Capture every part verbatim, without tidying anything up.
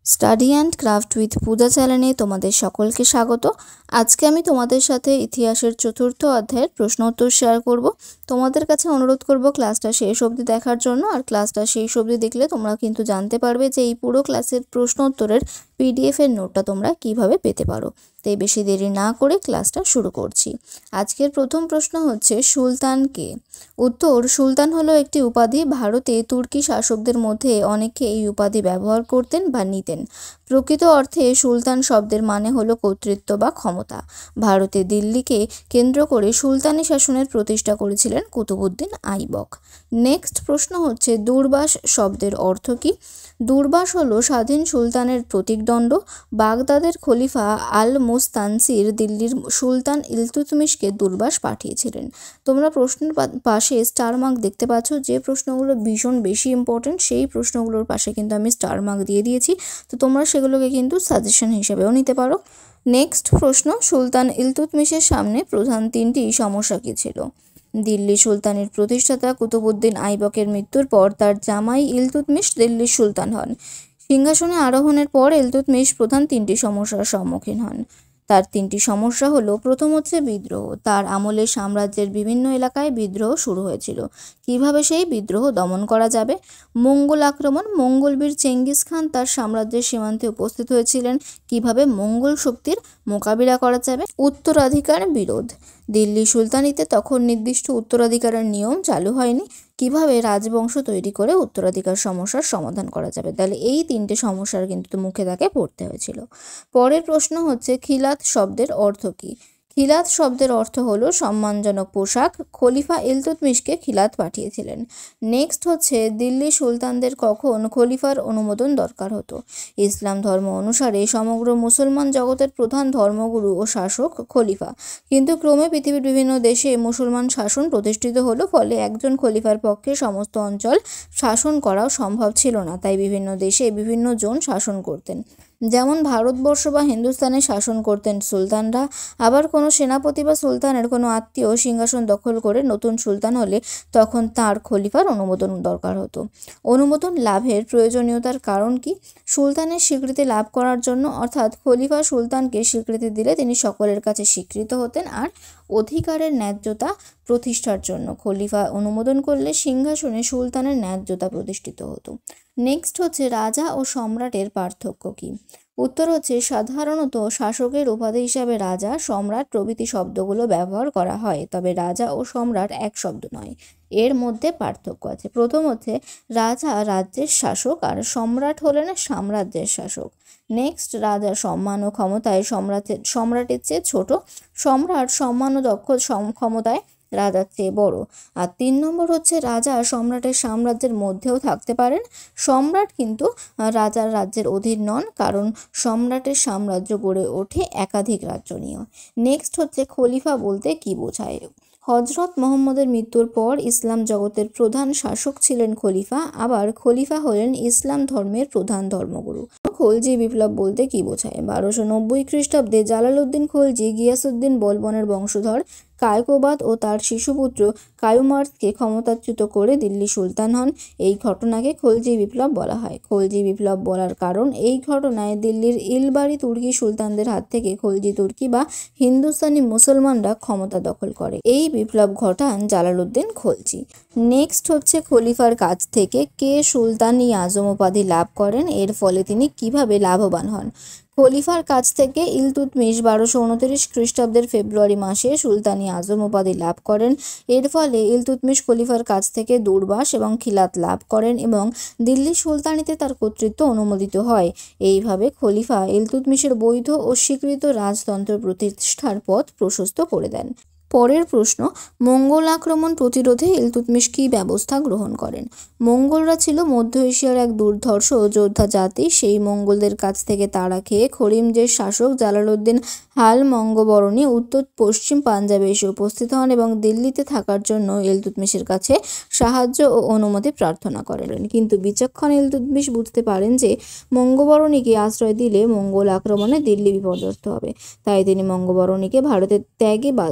Study and craft with Puja চ্যানেলে তোমাদের সকলকে স্বাগত। আজকে আমি তোমাদের সাথে ইতিহাসের চতুর্থ অধ্যায়ের প্রশ্ন উত্তর শেয়ার করব। তোমাদের কাছে অনুরোধ করব ক্লাসটা শেষ অবধি দেখার জন্য। আর ক্লাসটা শেষ অবধি দেখলে তোমরা কিন্তু জানতে পারবে যে এই পুরো ক্লাসের প্রশ্ন উত্তরের পিডিএফ এর নোটটা তোমরা কিভাবে পেতে পারো। তাই বেশি দেরি না করে ক্লাসটা শুরু করছি। আজকের প্রথম প্রশ্ন হচ্ছে, সুলতান কে? উত্তর, সুলতান হলো একটি উপাধি। ভারতে তুর্কি শাসকদের মধ্যে অনেকে এই উপাধি ব্যবহার করতেন বা নিতেন। প্রকৃত অর্থে সুলতান শব্দের মানে হলো কর্তৃত্ব বা ক্ষমতা। ভারতে দিল্লিকে কেন্দ্র করে সুলতানি শাসনের প্রতিষ্ঠা করেছিলেন কুতুবউদ্দিন আইবক। নেক্সট প্রশ্ন হচ্ছে, দুর্বাস শব্দের অর্থ কী? দুর্বাস হলো স্বাধীন সুলতানের প্রতীকদণ্ড। বাগদাদের খলিফা আল মুস্তানসির দিল্লির সুলতান ইলতুৎমিশকে দুর্বাস পাঠিয়েছিলেন। তোমরা প্রশ্নের পাশে স্টার মার্ক দেখতে পাচ্ছ। যে প্রশ্নগুলো ভীষণ বেশি ইম্পর্টেন্ট সেই প্রশ্নগুলোর পাশে কিন্তু আমি স্টার মার্ক দিয়ে দিয়েছি, তো তোমরা সেগুলোকে কিন্তু সাজেশন হিসেবেও নিতে পারো। নেক্সট প্রশ্ন, সুলতান ইলতুৎমিশের সামনে প্রধান তিনটি সমস্যা কী ছিল? দিল্লি সুলতানের প্রতিষ্ঠাতা কুতুবউদ্দিন আইবকের মৃত্যুর পর তার জামাই ইলতুৎমিশ দিল্লির সুলতান হন। সিংহাসনে আরোহণের পর ইলতুৎমিশ প্রধান তিনটি সমস্যার সম্মুখীন হন। তার তিনটি সমস্যা হলো, প্রথম হচ্ছে বিদ্রোহ। তার আমলে সাম্রাজ্যের বিভিন্ন এলাকায় বিদ্রোহ শুরু হয়েছিল। কিভাবে সেই বিদ্রোহ দমন করা যাবে? মঙ্গল আক্রমণ। মঙ্গলবীর চেঙ্গিস খান তার সাম্রাজ্যের সীমান্তে উপস্থিত হয়েছিলেন। কিভাবে মঙ্গল শক্তির মোকাবিলা করা যাবে? উত্তরাধিকার বিরোধ। দিল্লি সুলতানিতে তখন নির্দিষ্ট উত্তরাধিকারের নিয়ম চালু হয়নি। কিভাবে রাজবংশ তৈরি করে উত্তরাধিকার সমস্যার সমাধান করা যাবে? তাহলে এই তিনটে সমস্যার কিন্তু মুখে তাকে পড়তে হয়েছিল। পরের প্রশ্ন হচ্ছে, খিলাত শব্দের অর্থ কী? খিলাত শব্দের অর্থ হলো সম্মানজনক পোশাক। খলিফা ইলতুৎমিশকে খিলাত পাঠিয়েছিলেন। নেক্সট হচ্ছে, দিল্লি সুলতানদের কখন খলিফার অনুমোদন দরকার হতো? ইসলাম ধর্ম অনুসারে সমগ্র মুসলমান জগতের প্রধান ধর্মগুরু ও শাসক খলিফা। কিন্তু ক্রমে পৃথিবীর বিভিন্ন দেশে মুসলমান শাসন প্রতিষ্ঠিত হলো, ফলে একজন খলিফার পক্ষে সমস্ত অঞ্চল শাসন করাও সম্ভব ছিল না। তাই বিভিন্ন দেশে বিভিন্ন জন শাসন করতেন। যেমন ভারতবর্ষ বা হিন্দুস্তানে শাসন করতেন সুলতানরা। আবার কোনো সেনাপতি বা সুলতানের কোনো আত্মীয় সিংহাসন দখল করে নতুন সুলতান হলে তখন তার খলিফার অনুমোদন দরকার হতো। অনুমোদন লাভের প্রয়োজনীয়তার কারণ কি? সুলতানের স্বীকৃতি লাভ করার জন্য, অর্থাৎ খলিফা সুলতানকে স্বীকৃতি দিলে তিনি সকলের কাছে স্বীকৃত হতেন। আর অধিকারের ন্যায্যতা প্রতিষ্ঠার জন্য খলিফা অনুমোদন করলে সিংহাসনে সুলতানের ন্যায্যতা প্রতিষ্ঠিত হতো। নেক্সট হচ্ছে, রাজা ও সম্রাটের পার্থক্য কী? উত্তর হচ্ছে, সাধারণত শাসকের উপাধি হিসাবে রাজা, সম্রাট প্রভৃতি শব্দগুলো ব্যবহার করা হয়, তবে রাজা ও সম্রাট এক শব্দ নয়। এর মধ্যে পার্থক্য আছে। প্রথম হচ্ছে, রাজা রাজ্যের শাসক আর সম্রাট হলেন সাম্রাজ্যের শাসক। নেক্সট, রাজা সম্মান ও ক্ষমতায় সম্রাটের সম্রাটের চেয়ে ছোট। সম্রাট সম্মান ও দক্ষ ক্ষমতায় রাজার চেয়ে বড়। আর তিন নম্বর হচ্ছে, রাজা সম্রাটের সাম্রাজ্যের মধ্যেও থাকতে পারেন। সম্রাট কিন্তু রাজার রাজ্যের অধীন নন, কারণ সম্রাটের সাম্রাজ্য গড়ে ওঠে একাধিক রাজ্য নিয়ে। নেক্সট হচ্ছে, খলিফা বলতে কি বোঝায়? হজরত মোহাম্মদের মৃত্যুর পর ইসলাম জগতের প্রধান শাসক ছিলেন খলিফা। আবার খলিফা হলেন ইসলাম ধর্মের প্রধান ধর্মগুরু। খলজি বিপ্লব বলতে কি বোঝায়? বারোশো নব্বই খ্রিস্টাব্দে জালালউদ্দিন খলজি গিয়াসউদ্দিন বলবনের বংশধর কায়কোবাদ ও তার শিশুপুত্র কায়ুমার্দকে ক্ষমতাচ্যুত করে দিল্লি সুলতান হন। এই ঘটনাকে খলজি বিপ্লব বলা হয়। খলজি বিপ্লব বলার কারণ, এই ঘটনায় দিল্লির ইলবাড়ি তুর্কি সুলতানদের হাত থেকে খলজি তুর্কি বা হিন্দুস্তানি মুসলমানরা ক্ষমতা দখল করে। এই বিপ্লব ঘটান জালালউদ্দিন খলজি। নেক্সট হচ্ছে, খলিফার কাছ থেকে কে সুলতান-ই আজম উপাধি লাভ করেন? এর ফলে তিনি কিভাবে লাভবান হন? খলিফার কাছ থেকে ইলতুৎমিশ বারোশো উনত্রিশ খ্রিস্টাব্দের ফেব্রুয়ারি মাসে সুলতানি আজম উপাধি লাভ করেন। এর ফলে ইলতুৎমিশ খলিফার কাছ থেকে দুর্বাস এবং খিলাত লাভ করেন এবং দিল্লি সুলতানিতে তার কর্তৃত্ব অনুমোদিত হয়। এইভাবে খলিফা ইলতুৎমিশের বৈধ ও স্বীকৃত রাজতন্ত্র প্রতিষ্ঠার পথ প্রশস্ত করে দেন। পরের প্রশ্ন, মঙ্গল আক্রমণ প্রতিরোধে ইলতুৎমিশ কী ব্যবস্থা গ্রহণ করেন? মঙ্গলরা ছিল মধ্য এশিয়ার এক দুর্ধর্ষ যোদ্ধা জাতি। সেই মঙ্গলদের কাছ থেকে তাড়া খেয়ে খরিমজের শাসক জালালউদ্দিন হাল মঙ্গবরণী উত্তর পশ্চিম পাঞ্জাবে এসে উপস্থিত হন এবং দিল্লিতে থাকার জন্য ইলতুৎমিশের কাছে সাহায্য ও অনুমতি প্রার্থনা করেন। কিন্তু বিচক্ষণ ইলতুৎমিশ বুঝতে পারেন যে মঙ্গবরণীকে আশ্রয় দিলে মঙ্গল আক্রমণে দিল্লি বিপর্যস্ত হবে। তাই তিনি মঙ্গবরণীকে ভারতের ত্যাগে ভারত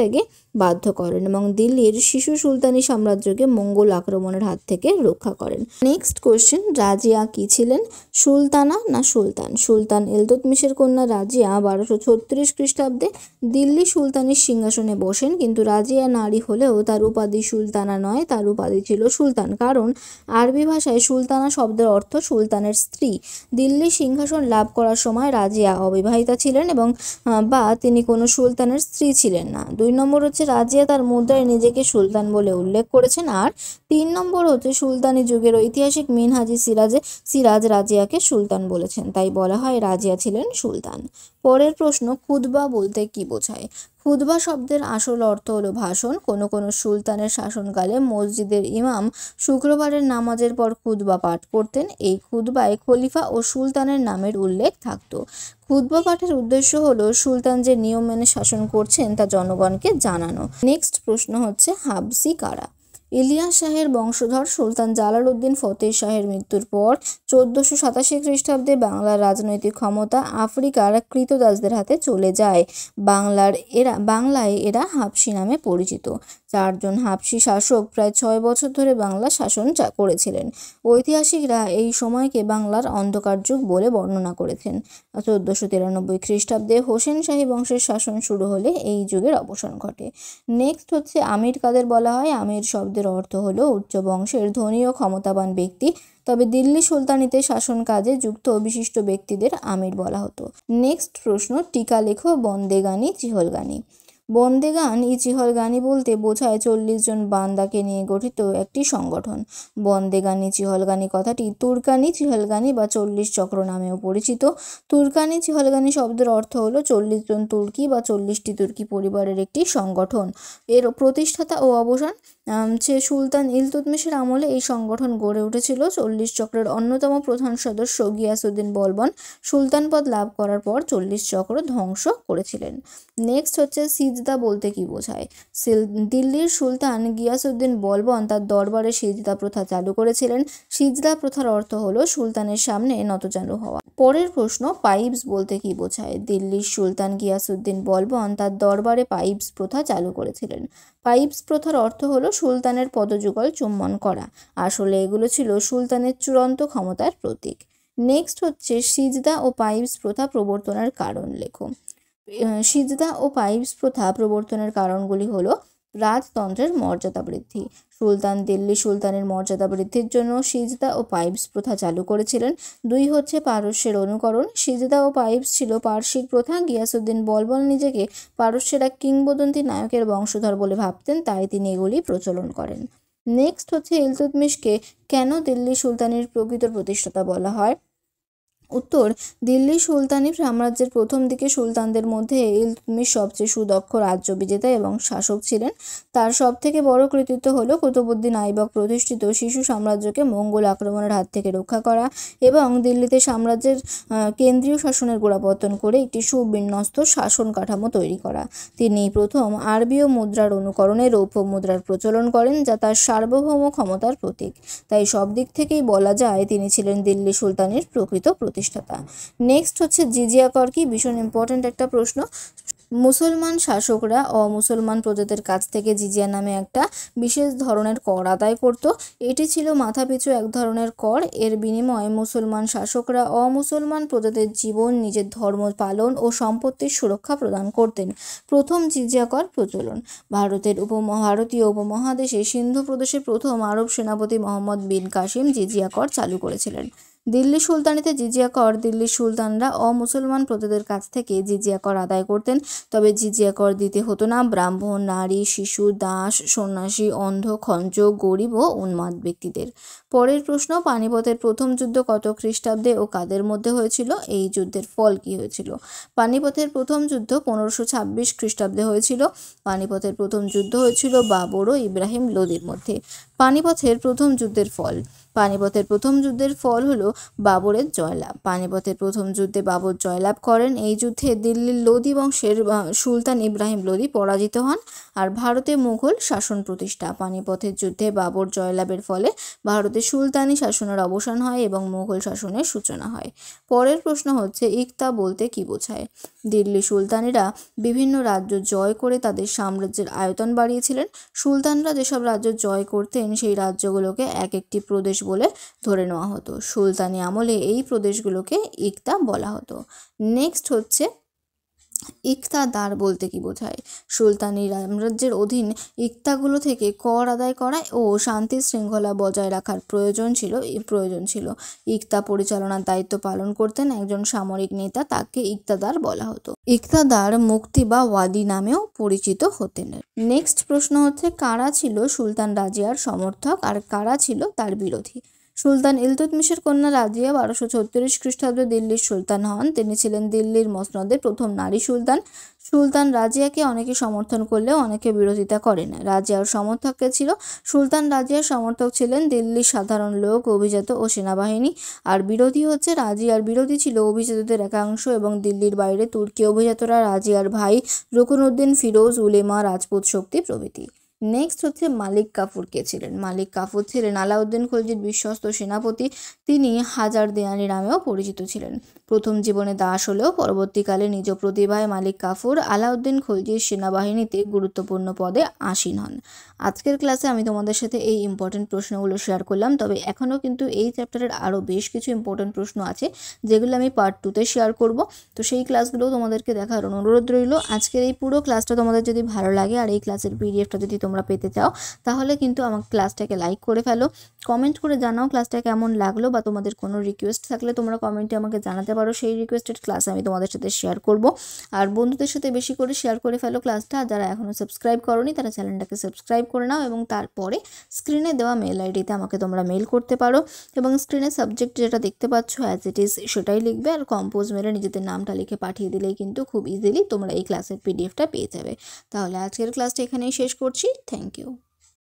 ত্যাগে বাধ্য করেন এবং দিল্লির শিশু সুলতানি সাম্রাজ্যকে মঙ্গল আক্রমণের হাত থেকে রক্ষা করেন। নেক্সট কোশ্চেন, রাজিয়া কি ছিলেন, সুলতানা না সুলতান? সুলতান ইলতুৎমিশের কন্যা রাজিয়া বারোশো ছত্রিশ খ্রিস্টাব্দে দিল্লি সুলতানির সিংহাসনে বসেন, কিন্তু রাজিয়া নারী হলেও তার উপাধি সুলতানা নয়, তার উপাধি ছিল সুলতান, কারণ আরবি ভাষায় সুলতানা শব্দের অর্থ সুলতানের স্ত্রী। দিল্লি সিংহাসন লাভ করার সময় রাজিয়া অবিবাহিতা ছিলেন এবং বা তিনি কোনো সুলতানের স্ত্রী ছিলেন না। দুই নম্বর হচ্ছে রাজিয়া তার মুদ্রায় নিজেকে সুলতান বলে উল্লেখ করেছেন। আর তিন নম্বর হচ্ছে সুলতানি যুগের ঐতিহাসিক মিনহাজি সিরাজে সিরাজ রাজিয়াকে সুলতান বলেছেন, তাই বলা হয় রাজিয়া ছিলেন সুলতান। পরের প্রশ্ন, খুতবা বলতে কি বোঝায়? খুতবা শব্দের আসল অর্থ হলো ভাষণ। কোনো কোনো সুলতানের শাসনকালে মসজিদের ইমাম শুক্রবারের নামাজের পর খুতবা পাঠ করতেন। এই খুতবায় খলিফা ও সুলতানের নামের উল্লেখ থাকতো। খুতবা পাঠের উদ্দেশ্য হলো সুলতান যে নিয়ম মেনে শাসন করছেন তা জনগণকে জানানো। নেক্সট প্রশ্ন হচ্ছে, হাবসি কারা? ইলিয়াস শাহের বংশধর সুলতান জালালউদ্দিন ফতেহ শাহের মৃত্যুর পর চোদ্দশো সাতাশি খ্রিস্টাব্দে বাংলার রাজনৈতিক ক্ষমতা আফ্রিকার কৃতদাসদের হাতে চলে যায়। বাংলার এরা বাংলায় এরা হাবসি নামে পরিচিত। চারজন হাবসি শাসক প্রায় ছয় বছর ধরে বাংলা শাসন করেছিলেন। ঐতিহাসিকরা এই সময়কে বাংলার অন্ধকার যুগ বলে বর্ণনা করেছেন। চোদ্দশো তিরানব্বই খ্রিস্টাব্দে হোসেন শাহী বংশের শাসন শুরু হলে এই যুগের অবসান ঘটে। নেক্সট হচ্ছে, আমির কাদের বলা হয়? আমির শব্দের অর্থ হলো উচ্চ বংশের ধনী ও ক্ষমতাবান ব্যক্তি, তবে দিল্লি সুলতানিতে শাসন কাজে যুক্ত বিশিষ্ট ব্যক্তিদের আমির বলা হতো। নেক্সট প্রশ্ন, টিকা লেখো বন্দেগানি চিহলগানি। বন্দেগান ই চিহলগানি বলতে বোঝায় চল্লিশ জন বান্দাকে নিয়ে গঠিত একটি সংগঠন। বন্দেগানি চিহলগানি কথাটি তুর্কানি চিহলগানি বা চল্লিশ চক্র নামেও পরিচিত। তুর্কানি চিহলগানি শব্দের অর্থ হলো চল্লিশ জন তুর্কি বা চল্লিশটি তুর্কি পরিবারের একটি সংগঠন। এর প্রতিষ্ঠাতা ও অবসান সে সুলতান ইলতুৎমিশের আমলে এই সংগঠন গড়ে উঠেছিল। চল্লিশ চক্রের অন্যতম প্রধান সদস্য গিয়াসউদ্দিন বলবন সুলতান পদ লাভ করার পর চল্লিশ চক্র ধ্বংস করেছিলেন। নেক্সট হচ্ছে, সিজদা বলতে কি বোঝায়? দিল্লির সুলতান গিয়াসউদ্দিন বলবন তার দরবারে সিজদা প্রথা চালু করেছিলেন। সিজদা প্রথার অর্থ হলো সুলতানের সামনে নতজানু হওয়া। পরের প্রশ্ন, পাইপস বলতে কি বোঝায়? দিল্লির সুলতান গিয়াসউদ্দিন বলবন তার দরবারে পাইপস প্রথা চালু করেছিলেন। পাইপস প্রথার অর্থ হলো সুলতানের পদযুগল চুম্বন করা। আসলে এগুলো ছিল সুলতানের চূড়ান্ত ক্ষমতার প্রতীক। নেক্সট হচ্ছে, সিজদা ও পাইপস প্রথা প্রবর্তনের কারণ লেখো। সিজদা ও পাইপস প্রথা প্রবর্তনের কারণগুলি হলো রাজতন্ত্রের মর্যাদা বৃদ্ধি। সুলতান দিল্লি সুলতানের মর্যাদা বৃদ্ধির জন্য সিজদা ও পাইপস প্রথা চালু করেছিলেন। দুই হচ্ছে পারস্যের অনুকরণ। সিজদা ও পাইপস ছিল পার্শ্বিক প্রথা। গিয়াসউদ্দিন বলবন নিজেকে পারস্যের এক কিংবদন্তি নায়কের বংশধর বলে ভাবতেন, তাই তিনি এগুলি প্রচলন করেন। নেক্সট হচ্ছে, ইলতুৎমিশকে কেন দিল্লি সুলতানির প্রকৃত প্রতিষ্ঠাতা বলা হয়? উত্তর, দিল্লি সুলতানি সাম্রাজ্যের প্রথম দিকে সুলতানদের মধ্যে ইলতুৎমিশ সবচেয়ে সুদক্ষ রাজ্য বিজেতা এবং শাসক ছিলেন। তার সবথেকে বড় কৃতিত্ব হলো কুতুবউদ্দিন আইবক প্রতিষ্ঠিত শিশু সাম্রাজ্যকে মঙ্গল আক্রমণের হাত থেকে রক্ষা করা এবং দিল্লিতে সাম্রাজ্যের কেন্দ্রীয় শাসনের গোড়াপত্তন করে একটি সুবিন্যস্ত শাসন কাঠামো তৈরি করা। তিনি প্রথম আরবীয় মুদ্রার অনুকরণে রৌপ্য মুদ্রার প্রচলন করেন, যা তার সার্বভৌম ক্ষমতার প্রতীক। তাই সব দিক থেকেই বলা যায় তিনি ছিলেন দিল্লি সুলতানির প্রকৃত প্রতিষ্ঠাতা। নেক্সট হচ্ছে, জিজিয়া কর কি? ভীষণ ইম্পর্টেন্ট একটা প্রশ্ন। মুসলমান শাসকরা অমুসলমান প্রজাদের কাছ থেকে জিজিয়া নামে একটা বিশেষ ধরনের কর আদায় করত। এটি ছিল মাথাপিছু এক ধরনের কর। এর বিনিময়ে মুসলমান শাসকরা অমুসলমান প্রজাদের জীবন, নিজের ধর্ম পালন ও সম্পত্তির সুরক্ষা প্রদান করতেন। প্রথম জিজিয়া কর প্রচলন ভারতের উপমহা ভারতীয় উপমহাদেশে সিন্ধু প্রদেশের প্রথম আরব সেনাপতি মোহাম্মদ বিন কাসিম জিজিয়া কর চালু করেছিলেন। দিল্লি সুলতানিতে জিজিয়া কর দিল্লির সুলতানরা অমুসলমান প্রজাদের কাছ থেকে জিজিয়া কর আদায় করতেন। তবে জিজিয়া কর দিতে হতো না ব্রাহ্মণ, নারী, শিশু, দাস, সন্ন্যাসী, অন্ধ, খঞ্জ, গরিব ও উন্মাদ ব্যক্তিদের। পরের প্রশ্ন, পানিপথের প্রথম যুদ্ধ কত খ্রিস্টাব্দে ও কাদের মধ্যে হয়েছিল? এই যুদ্ধের ফল কি হয়েছিল? পানিপথের প্রথম যুদ্ধ পনেরোশো ছাব্বিশ খ্রিস্টাব্দে হয়েছিল। পানিপথের প্রথম যুদ্ধ হয়েছিল বাবর ও ইব্রাহিম লোদির মধ্যে। পানিপথের প্রথম যুদ্ধের ফল পানিপথের প্রথম যুদ্ধের ফল হলো বাবরের জয়লাভ। পানিপথের প্রথম যুদ্ধে বাবর জয়লাভ করেন। এই যুদ্ধে দিল্লির লোদি বংশের সুলতান ইব্রাহিম লোদি পরাজিত হন আর ভারতে মুঘল শাসন প্রতিষ্ঠা। পানিপথের যুদ্ধে বাবর জয়লাভের ফলে ভারতে সুলতানি শাসনের অবসান হয় এবং মুঘল শাসনের সূচনা হয়। পরের প্রশ্ন হচ্ছে ইকতা বলতে কী বোঝায়? দিল্লি সুলতানিরা বিভিন্ন রাজ্য জয় করে তাদের সাম্রাজ্যের আয়তন বাড়িয়েছিলেন। সুলতানরা যেসব রাজ্য জয় করতেন সেই রাজ্যগুলোকে এক একটি প্রদেশ বলে ধরে নেওয়া হতো। সুলতানি আমলে এই প্রদেশগুলোকে ইকতা বলা হতো। নেক্সট হচ্ছে ইকতাদার বলতে কি বোঝায়? সুলতানি সাম্রাজ্যের অধীন ইকতাগুলো থেকে কর আদায় করা ও শান্তি শৃঙ্খলা বজায় রাখার প্রয়োজন ছিল প্রয়োজন ছিল ইকতা পরিচালনার দায়িত্ব পালন করতেন একজন সামরিক নেতা, তাকে ইকতাদার বলা হতো। ইকতাদার মুক্তি বা ওয়ালি নামেও পরিচিত হতেন। নেক্সট প্রশ্ন হচ্ছে কারা ছিল সুলতান রাজিয়ার সমর্থক আর কারা ছিল তার বিরোধী? সুলতান ইলতুৎমিশের কন্যা রাজিয়া বারোশো ছত্রিশ খ্রিস্টাব্দে দিল্লির সুলতান হন। তিনি ছিলেন দিল্লির মসনদের প্রথম নারী সুলতান। সুলতান রাজিয়াকে অনেকে সমর্থন করলেও অনেকে বিরোধিতা করেন। রাজিয়ার সমর্থক কে ছিল? সুলতান রাজিয়ার সমর্থক ছিলেন দিল্লির সাধারণ লোক, অভিজাত ও সেনাবাহিনী। আর বিরোধী হচ্ছে রাজিয়ার বিরোধী ছিল অভিজাতদের একাংশ এবং দিল্লির বাইরে তুর্কি অভিজাতরা, রাজিয়ার ভাই রুকনউদ্দিন, ফিরোজ, উলেমা, রাজপুত শক্তি প্রভৃতি। নেক্সট হচ্ছে মালিক কাফুর কে ছিলেন? মালিক কাফুর ছিলেন আলাউদ্দিন খলজির বিশ্বস্ত সেনাপতি। তিনি হাজার দেওয়ানি নামেও পরিচিত ছিলেন। প্রথম জীবনে দাস হলেও পরবর্তীকালে নিজ প্রতিভায় মালিক কাফুর আলাউদ্দিন খলজির সেনাবাহিনীতে গুরুত্বপূর্ণ পদে আসীন হন। আজকের ক্লাসে আমি তোমাদের সাথে এই ইম্পর্টেন্ট প্রশ্নগুলো শেয়ার করলাম, তবে এখনও কিন্তু এই চ্যাপ্টারের আরও বেশ কিছু ইম্পর্টেন্ট প্রশ্ন আছে যেগুলো আমি পার্ট টুতে শেয়ার করব। তো সেই ক্লাসগুলোও তোমাদেরকে দেখার অনুরোধ রইল। আজকের এই পুরো ক্লাসটা তোমাদের যদি ভালো লাগে আর এই ক্লাসের পিডিএফটা যদি তোমরা পেতে চাও তাহলে কিন্তু আমার ক্লাসটাকে লাইক করে ফেলো, কমেন্ট করে জানাও ক্লাসটা কেমন লাগলো, বা তোমাদের কোনো রিকোয়েস্ট থাকলে তোমরা কমেন্টে আমাকে জানাতে পারো। সেই রিকোয়েস্টেড ক্লাস আমি তোমাদের সাথে শেয়ার করব। আর বন্ধুদের সাথে বেশি করে শেয়ার করে ফেলো ক্লাসটা। যারা এখনও সাবস্ক্রাইব করোনি তারা চ্যানেলটাকে সাবস্ক্রাইব করে নাও এবং তারপরে স্ক্রিনে দেওয়া মেল আইডিতে আমাকে তোমরা মেল করতে পারো এবং স্ক্রিনে সাবজেক্ট যেটা দেখতে পাচ্ছ অ্যাজ ইট ইজ সেটাই লিখবে আর কম্পোজ মেলে নিজেদের নামটা লিখে পাঠিয়ে দিলেই কিন্তু খুব ইজিলি তোমরা এই ক্লাসের পিডিএফটা পেয়ে যাবে। তাহলে আজকের ক্লাসটা এখানেই শেষ করছি। Thank you.